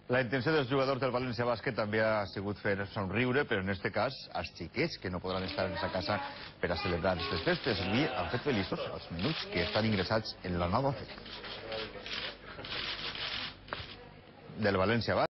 La intenció dels jugadors del València Bàsquet també ha sigut fer somriure, però en este cas als xiquets que no podran estar en sa casa per a celebrar aquestes festes. I han fet feliços els menuts que estan ingressats en la nova fe del València Bàsquet.